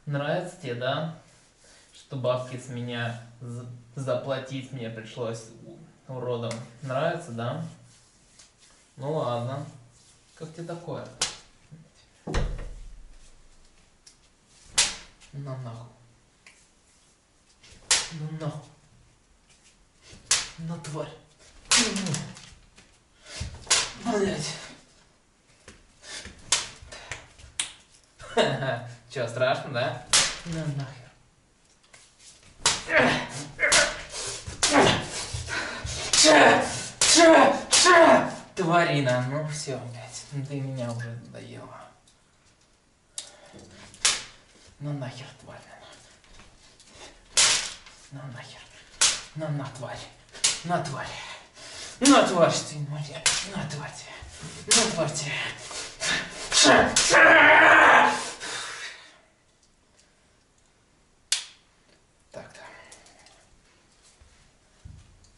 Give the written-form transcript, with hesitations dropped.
Нравится тебе, да? Что бабки с меня заплатить мне пришлось уродом. Нравится, да? Ну ладно. Как тебе такое? На нахуй. Ну нахуй. На тварь. Блять. Че, страшно, да? На нахер. Тварина, ну все, блядь, ты меня уже надоела. Ну нахер, тварь. На нахер. На тварь. На тварь. На тварь, ты моя. На тварь тебе. На тварь тебе. Так-то.